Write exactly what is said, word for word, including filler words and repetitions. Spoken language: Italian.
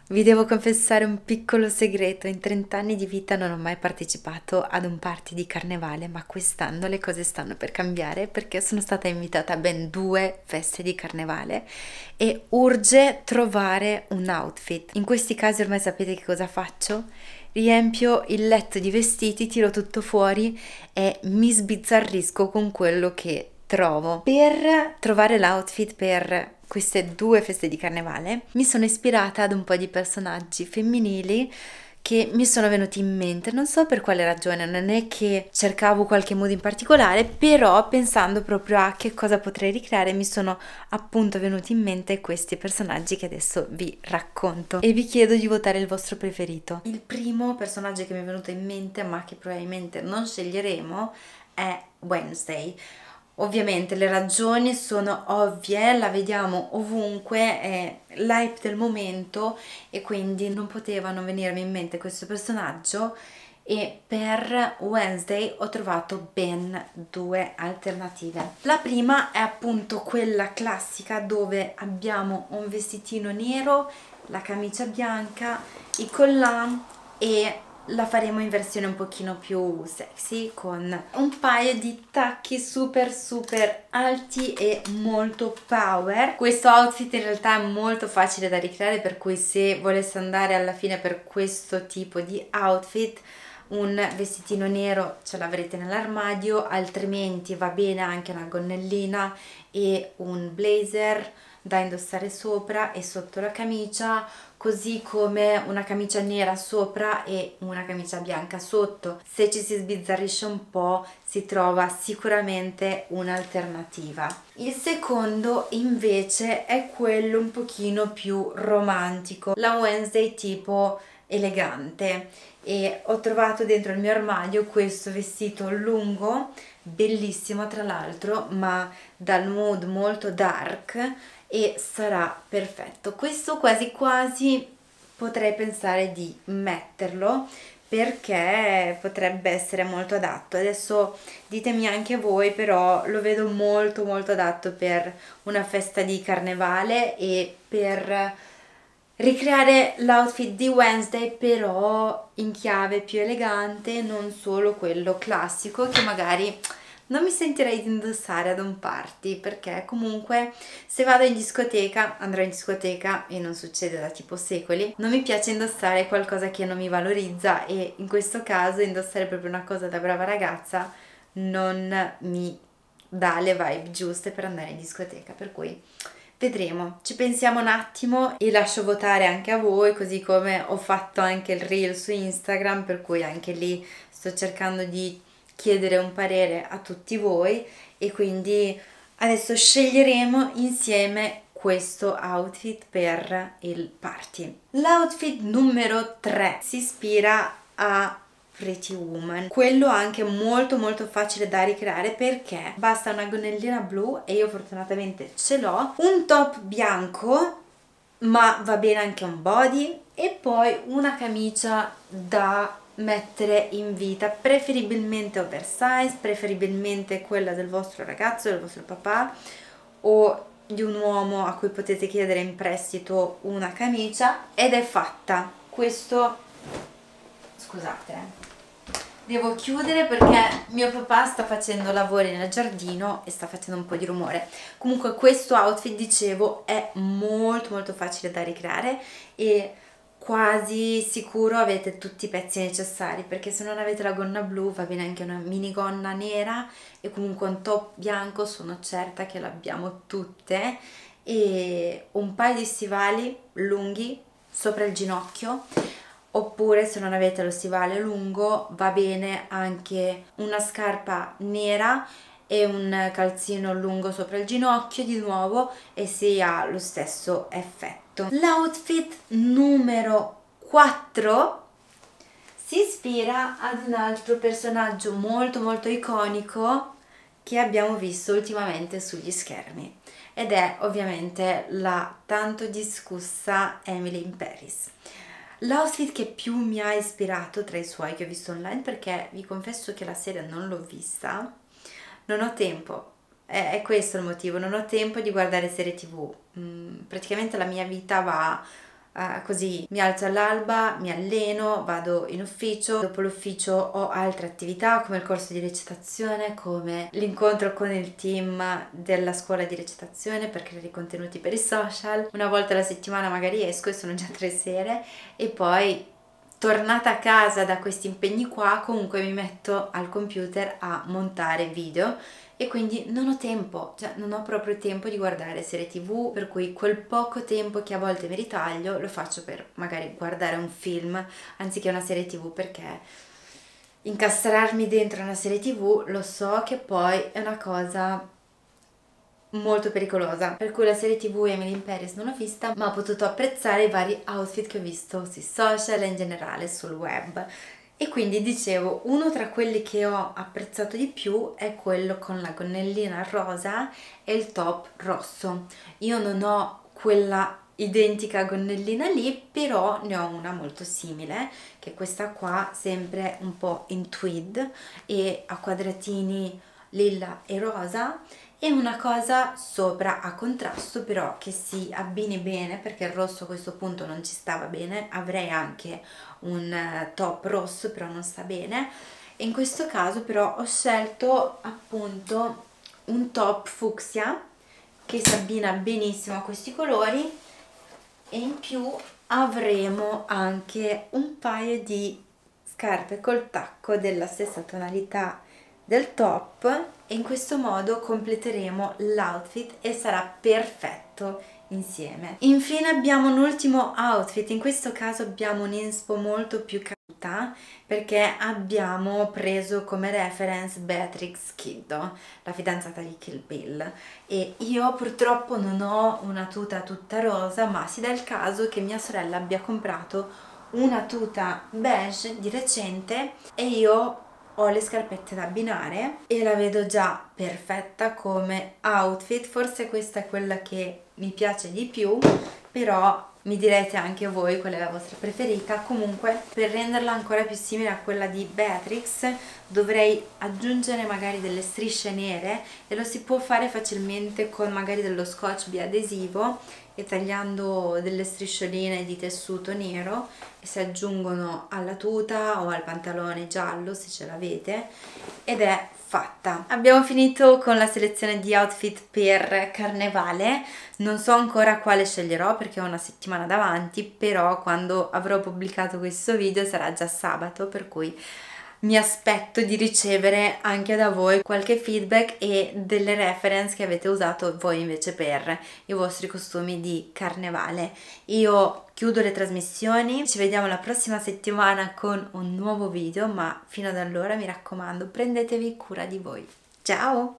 Vi devo confessare un piccolo segreto: in trenta anni di vita non ho mai partecipato ad un party di carnevale, ma quest'anno le cose stanno per cambiare perché sono stata invitata a ben due feste di carnevale e urge trovare un outfit. In questi casi ormai sapete che cosa faccio? Riempio il letto di vestiti, tiro tutto fuori e mi sbizzarrisco con quello che trovo. Per trovare l'outfit per queste due feste di carnevale mi sono ispirata ad un po' di personaggi femminili che mi sono venuti in mente. Non so per quale ragione, non è che cercavo qualche mood in particolare, però pensando proprio a che cosa potrei ricreare mi sono appunto venuti in mente questi personaggi che adesso vi racconto e vi chiedo di votare il vostro preferito. Il primo personaggio che mi è venuto in mente, ma che probabilmente non sceglieremo, è Wednesday. Ovviamente le ragioni sono ovvie, la vediamo ovunque, è l'hype del momento e quindi non potevano venirmi in mente questo personaggio, e per Wednesday ho trovato ben due alternative. La prima è appunto quella classica dove abbiamo un vestitino nero, la camicia bianca, i collant, e la faremo in versione un pochino più sexy con un paio di tacchi super super alti e molto power. Questo outfit in realtà è molto facile da ricreare, per cui se volesse andare alla fine per questo tipo di outfit un vestitino nero ce l'avrete nell'armadio, altrimenti va bene anche una gonnellina e un blazer da indossare sopra e sotto la camicia, così come una camicia nera sopra e una camicia bianca sotto. Se ci si sbizzarrisce un po' si trova sicuramente un'alternativa. Il secondo invece è quello un pochino più romantico, la Wednesday tipo elegante, e ho trovato dentro il mio armadio questo vestito lungo, bellissimo tra l'altro, ma dal mood molto dark, e sarà perfetto. Questo quasi quasi potrei pensare di metterlo perché potrebbe essere molto adatto. Adesso ditemi anche voi, però lo vedo molto molto adatto per una festa di carnevale e per ricreare l'outfit di Wednesday, però in chiave più elegante, non solo quello classico che magari non mi sentirei di indossare ad un party, perché comunque se vado in discoteca, andrò in discoteca e non succede da tipo secoli, non mi piace indossare qualcosa che non mi valorizza, e in questo caso indossare proprio una cosa da brava ragazza non mi dà le vibe giuste per andare in discoteca, per cui vedremo, ci pensiamo un attimo e lascio votare anche a voi, così come ho fatto anche il reel su Instagram, per cui anche lì sto cercando di chiedere un parere a tutti voi, e quindi adesso sceglieremo insieme questo outfit per il party. L'outfit numero tre si ispira a Pretty Woman, quello anche molto molto facile da ricreare perché basta una gonnellina blu, e io fortunatamente ce l'ho, un top bianco, ma va bene anche un body, e poi una camicia da mettere in vita, preferibilmente oversize, preferibilmente quella del vostro ragazzo, del vostro papà o di un uomo a cui potete chiedere in prestito una camicia, ed è fatta. Questo, scusate, eh. Devo chiudere perché mio papà sta facendo lavori nel giardino e sta facendo un po' di rumore. Comunque questo outfit, dicevo, è molto molto facile da ricreare e quasi sicuro avete tutti i pezzi necessari, perché se non avete la gonna blu va bene anche una minigonna nera e comunque un top bianco, sono certa che l'abbiamo tutte, e un paio di stivali lunghi sopra il ginocchio, oppure se non avete lo stivale lungo va bene anche una scarpa nera e un calzino lungo sopra il ginocchio di nuovo, e si ha lo stesso effetto. L'outfit numero quattro si ispira ad un altro personaggio molto molto iconico che abbiamo visto ultimamente sugli schermi, ed è ovviamente la tanto discussa Emily in Paris. L'outfit che più mi ha ispirato tra i suoi che ho visto online, perché vi confesso che la serie non l'ho vista, non ho tempo, è, è questo il motivo, non ho tempo di guardare serie tv. Mm, praticamente la mia vita va Uh, così mi alzo all'alba, mi alleno, vado in ufficio, dopo l'ufficio ho altre attività come il corso di recitazione, come l'incontro con il team della scuola di recitazione per creare i contenuti per i social. Una volta alla settimana magari esco e sono già tre sere, e poi tornata a casa da questi impegni qua comunque mi metto al computer a montare video, e quindi non ho tempo, cioè non ho proprio tempo di guardare serie tv, per cui quel poco tempo che a volte mi ritaglio lo faccio per magari guardare un film anziché una serie tv, perché incastrarmi dentro una serie tv lo so che poi è una cosa molto pericolosa, per cui la serie tv Emily in Paris non l'ho vista, ma ho potuto apprezzare i vari outfit che ho visto sui social e in generale sul web. E quindi dicevo, uno tra quelli che ho apprezzato di più è quello con la gonnellina rosa e il top rosso. Io non ho quella identica gonnellina lì, però ne ho una molto simile, che è questa qua, sempre un po' in tweed e a quadratini lilla e rosa, e una cosa sopra a contrasto però che si abbini bene, perché il rosso a questo punto non ci stava bene. Avrei anche un top rosso però non sta bene, e in questo caso però ho scelto appunto un top fucsia che si abbina benissimo a questi colori, e in più avremo anche un paio di scarpe col tacco della stessa tonalità del top, e in questo modo completeremo l'outfit e sarà perfetto insieme. Infine abbiamo un ultimo outfit, in questo caso abbiamo un inspo molto più caduta, perché abbiamo preso come reference Beatrix Kiddo, la fidanzata di Kill Bill, e io purtroppo non ho una tuta tutta rosa, ma si dà il caso che mia sorella abbia comprato una tuta beige di recente e io ho le scarpette da abbinare e la vedo già perfetta come outfit. Forse questa è quella che mi piace di più, però mi direte anche voi qual è la vostra preferita. Comunque, per renderla ancora più simile a quella di Beatrix dovrei aggiungere magari delle strisce nere, e lo si può fare facilmente con magari dello scotch biadesivo, e tagliando delle striscioline di tessuto nero e si aggiungono alla tuta o al pantalone giallo se ce l'avete, ed è fatta. Abbiamo finito con la selezione di outfit per carnevale. Non so ancora quale sceglierò perché ho una settimana davanti, però quando avrò pubblicato questo video sarà già sabato, per cui mi aspetto di ricevere anche da voi qualche feedback e delle reference che avete usato voi invece per i vostri costumi di carnevale. Io chiudo le trasmissioni, ci vediamo la prossima settimana con un nuovo video, ma fino ad allora mi raccomando, prendetevi cura di voi. Ciao!